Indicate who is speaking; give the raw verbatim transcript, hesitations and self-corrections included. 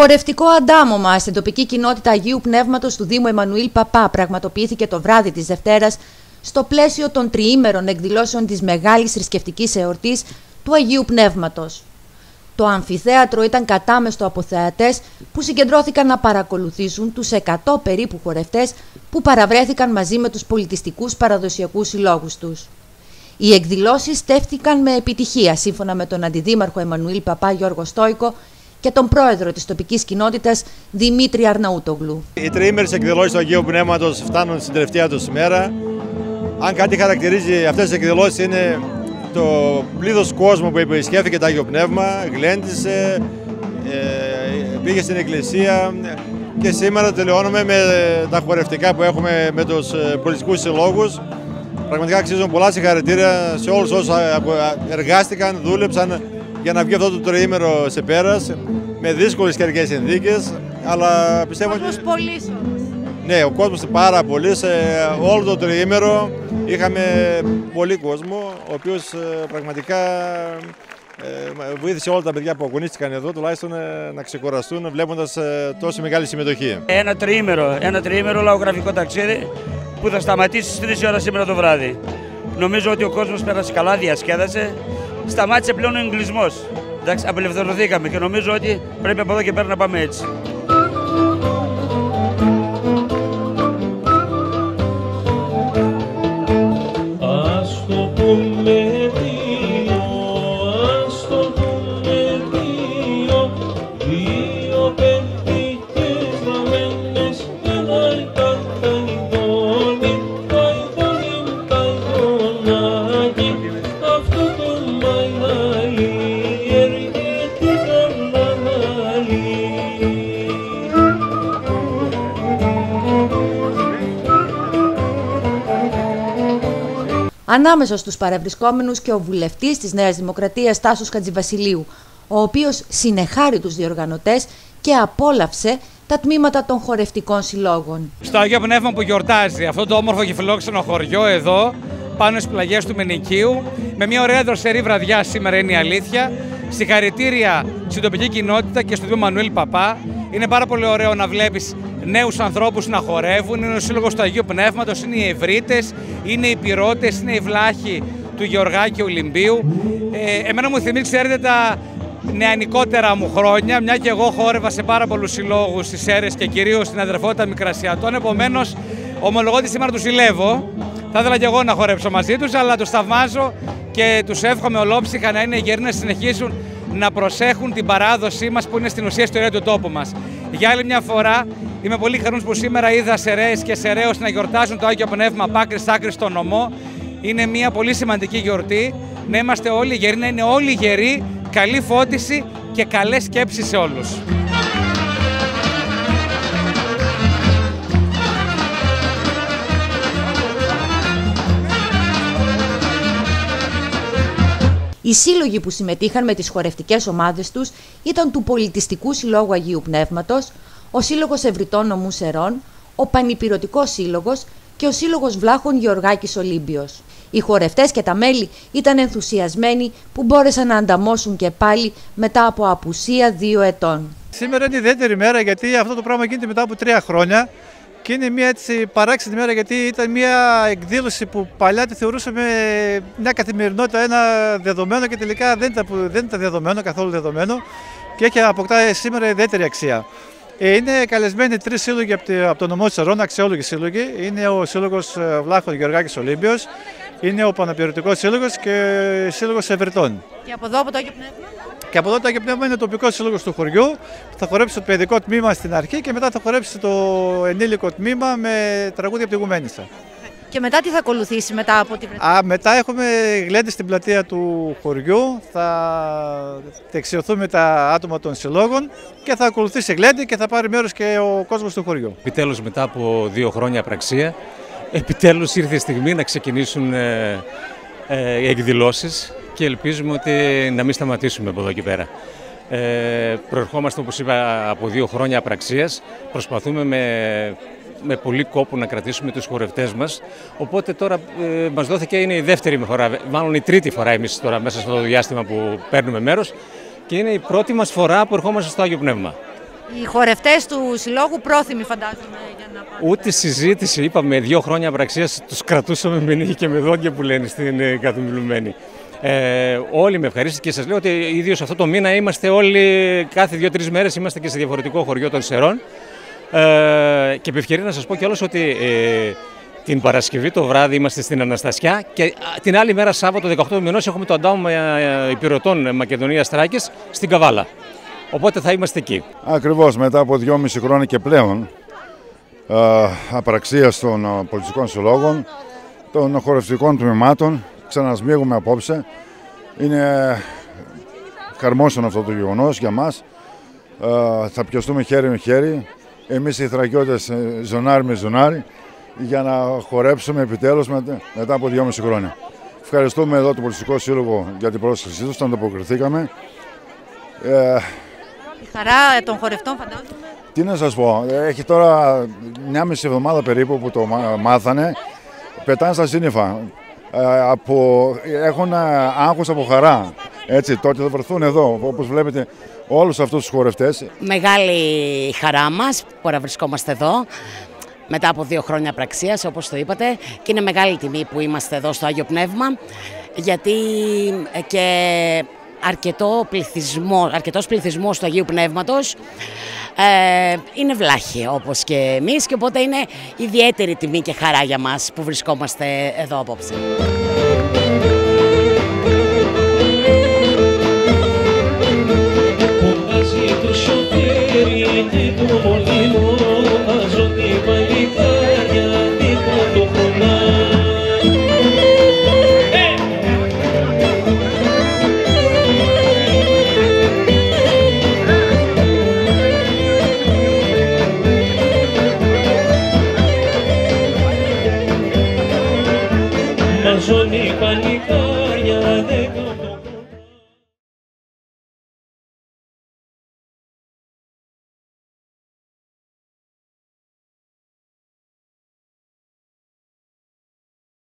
Speaker 1: Χορευτικό αντάμωμα στην τοπική κοινότητα Αγίου Πνεύματος του Δήμου Εμμανουήλ Παπά πραγματοποιήθηκε το βράδυ της Δευτέρας στο πλαίσιο των τριήμερων εκδηλώσεων της μεγάλης θρησκευτικής εορτής του Αγίου Πνεύματος. Το αμφιθέατρο ήταν κατάμεστο από θεατές που συγκεντρώθηκαν να παρακολουθήσουν τους εκατό περίπου χορευτές που παραβρέθηκαν μαζί με τους πολιτιστικούς παραδοσιακούς συλλόγους τους. Οι εκδηλώσεις στέφθηκαν με επιτυχία, σύμφωνα με τον Αντιδήμαρχο Εμμανουήλ Παπά Γιώργο Στόικο και τον πρόεδρο της τοπικής κοινότητας Δημήτρη Αρναούτογλου.
Speaker 2: Οι τριήμερες εκδηλώσεις του Αγίου Πνεύματος φτάνουν στην τελευταία τους ημέρα. Αν κάτι χαρακτηρίζει αυτές τις εκδηλώσεις είναι το πλήθος κόσμου που επισκέφθηκε το Άγιο Πνεύμα, γλέντισε, ε, πήγε στην εκκλησία και σήμερα τελειώνουμε με τα χορευτικά που έχουμε με τους πολιτιστικούς συλλόγους. Πραγματικά αξίζουν πολλά συγχαρητήρια σε όλους όσους εργάστηκαν, δούλεψαν για να βγει αυτό το τριήμερο σε πέρας, με δύσκολες καιρικές συνθήκες, αλλά πιστεύω ότι...
Speaker 1: Πολύς όμως.
Speaker 2: Ναι, ο κόσμος πάρα πολύ. Σε όλο το τριήμερο είχαμε πολύ κόσμο, ο οποίος πραγματικά βοήθησε όλα τα παιδιά που αγωνίστηκαν εδώ, τουλάχιστον να ξεκουραστούν βλέποντας τόσο μεγάλη συμμετοχή.
Speaker 3: Ένα τριήμερο, ένα τριήμερο λαογραφικό ταξίδι που θα σταματήσει στις τρεις ώρα σήμερα το βράδυ. Νομίζω ότι ο κόσμος πέρασε καλά, διασκέδασε. Σταμάτησε πλέον ο εγκλισμός. Εντάξει, απελευθερωθήκαμε και νομίζω ότι πρέπει από εδώ και πέρα να πάμε έτσι.
Speaker 4: Ας το πούμε δύο, ας το πούμε δύο, δύο παιδικές βαμμένες, ένα ήταν καηδόνι, καηδόνι, καηδονάκι, αυτό το μαϊλάλι έρχεται καρναβάλι.
Speaker 1: Ανάμεσα στους παρευρισκόμενους και ο βουλευτής της Νέας Δημοκρατίας Τάσος Χατζηβασιλείου, ο οποίος συνεχάρει τους διοργανωτές και απόλαυσε τα τμήματα των χορευτικών συλλόγων.
Speaker 5: Στο Αγίο Πνεύμα που γιορτάζει αυτό το όμορφο και φιλόξενο χωριό εδώ, πάνω στις πλαγιές του Μενικίου, με μια ωραία δροσερή βραδιά σήμερα είναι η αλήθεια. Συγχαρητήρια στην τοπική κοινότητα και στο Δήμο Εμμανουήλ Παπά. Είναι πάρα πολύ ωραίο να βλέπεις νέους ανθρώπους να χορεύουν. Είναι ο Σύλλογος του Αγίου Πνεύματος, είναι οι Ευρύτες, είναι οι Πυρώτες, είναι οι Βλάχοι του Γεωργάκη Ολυμπίου. Ε, εμένα μου θυμίζει, ξέρετε, τα νεανικότερα μου χρόνια, μια και εγώ χόρευα σε πάρα πολλούς συλλόγους στις Σέρρες και κυρίως στην Αδερφότητα Μικρασιατών. Επομένως, ομολογώ ότι σήμερα τους ζηλεύω. Θα ήθελα και εγώ να χορέψω μαζί τους, αλλά τους θαυμάζω και τους εύχομαι ολόψυχα να είναι γεροί, να συνεχίσουν να προσέχουν την παράδοσή μας που είναι στην ουσία ιστορία του τόπου μας. Για άλλη μια φορά, είμαι πολύ χαρούμενος που σήμερα είδα Σερραίους και Σερραίους να γιορτάζουν το Άγιο Πνεύμα από άκρη σ' άκρη στο νομό. Είναι μια πολύ σημαντική γιορτή. Να είμαστε όλοι γεροί, να είναι όλοι γεροί, καλή φώτιση και καλές σκέψεις σε όλους.
Speaker 1: Οι σύλλογοι που συμμετείχαν με τις χορευτικές ομάδες τους ήταν του Πολιτιστικού Συλλόγου Αγίου Πνεύματος, ο Σύλλογος Ευρυτών Νομού Σερών, ο Πανυπηρωτικός Σύλλογος και ο Σύλλογος Βλάχων Γεωργάκης Ολύμπιος. Οι χορευτές και τα μέλη ήταν ενθουσιασμένοι που μπόρεσαν να ανταμώσουν και πάλι μετά από απουσία δύο ετών.
Speaker 6: Σήμερα είναι ιδιαίτερη μέρα γιατί αυτό το πράγμα γίνεται μετά από τρία χρόνια. Και είναι μια έτσι παράξενη μέρα γιατί ήταν μια εκδήλωση που παλιά τη θεωρούσαμε μια καθημερινότητα, ένα δεδομένο και τελικά δεν ήταν, δεν ήταν δεδομένο, καθόλου δεδομένο και έχει αποκτά σήμερα ιδιαίτερη αξία. Είναι καλεσμένοι τρεις σύλλογοι από το νομό της Σερών, αξιόλογοι σύλλογοι. Είναι ο Σύλλογος Βλάχων Γεωργάκης Ολύμπιος, είναι ο Παναπηρωτικός Σύλλογος και ο Σύλλογος Ευρυτών.
Speaker 1: Και από εδώ, από το Άγιο Πνεύμα.
Speaker 6: Και από εδώ το Άγιο Πνεύμα είναι ο τοπικός σύλλογος του χωριού. Θα χορέψει το παιδικό τμήμα στην αρχή και μετά θα χορέψει το ενήλικο τμήμα με τραγούδια από τη Γουμένισσα.
Speaker 1: Και μετά τι θα ακολουθήσει μετά από την
Speaker 6: Α, μετά έχουμε γλέντι στην πλατεία του χωριού, θα δεξιωθούμε τα άτομα των συλλόγων και θα ακολουθήσει γλέντι και θα πάρει μέρος και ο κόσμος του χωριού.
Speaker 7: Επιτέλους μετά από δύο χρόνια απραξία, επιτέλους ήρθε η στιγμή να ξεκινήσουν ε, ε, οι εκδηλώσεις και ελπίζουμε ότι να μην σταματήσουμε από εδώ και πέρα. Ε, προερχόμαστε, όπως είπα, από δύο χρόνια απραξίας, προσπαθούμε με με πολύ κόπο να κρατήσουμε τους χορευτές μας. Οπότε τώρα ε, μας δόθηκε, είναι η δεύτερη φορά, μάλλον η τρίτη φορά εμείς τώρα μέσα στο διάστημα που παίρνουμε μέρος και είναι η πρώτη μας φορά που ερχόμαστε στο Άγιο Πνεύμα.
Speaker 1: Οι χορευτές του συλλόγου πρόθυμοι φαντάζομαι για να πάνε.
Speaker 7: Ούτε συζήτηση, είπαμε, δύο χρόνια πραξίας τους κρατούσαμε με νύχη και με δόντια που λένε στην ε, καθομιλουμένη. Ε, όλοι με ευχαρίστηση και σας λέω ότι ίδιος αυτό το μήνα είμαστε όλοι, κάθε δύο-τρεις μέρες είμαστε και σε διαφορετικό χωριό των Σερών. Ε, και επ' ευκαιρία να σας πω κιόλας ότι ε, την Παρασκευή το βράδυ είμαστε στην Αναστασιά και την άλλη μέρα Σάββατο δεκαοκτώ του μηνός έχουμε το αντάμωμα υπηρετών Μακεδονίας Θράκης στην Καβάλα. Οπότε θα είμαστε εκεί.
Speaker 8: Ακριβώς, μετά από δυόμιση χρόνια και πλέον ε, απραξίας των πολιτιστικών συλλόγων, των χορευτικών τμήματων, ξανασμίγουμε απόψε. Είναι χαρμόσυνο αυτό το γεγονός για μας. Ε, θα πιαστούμε χέρι με χέρι, εμείς οι Θρακιώτες ζωνάρι με ζωνάρι, για να χορέψουμε επιτέλους μετά από δυόμιση χρόνια. Ευχαριστούμε εδώ το Πολιτιστικό Σύλλογο για την πρόσκλησή τους, τον αποκριθήκαμε. Ε,
Speaker 1: Η χαρά των χορευτών φαντάζομαι.
Speaker 8: Τι να σας πω, έχει τώρα μια μισή εβδομάδα περίπου που το μάθανε, πετάνε στα σύννεφα. Ε, από, έχουν άγχος από χαρά, έτσι, τότε θα βρεθούν εδώ, όπως βλέπετε όλους αυτούς τους χορευτές.
Speaker 9: Μεγάλη χαρά μας που βρισκόμαστε εδώ, μετά από δύο χρόνια πραξίας, όπως το είπατε, και είναι μεγάλη τιμή που είμαστε εδώ στο Άγιο Πνεύμα, γιατί και αρκετό πληθυσμό, αρκετός πληθυσμός του Αγίου Πνεύματος ε, είναι βλάχοι όπως και εμείς, και οπότε είναι ιδιαίτερη τιμή και χαρά για μας που βρισκόμαστε εδώ απόψε.
Speaker 4: Μαζώνει παλικάρια, δεν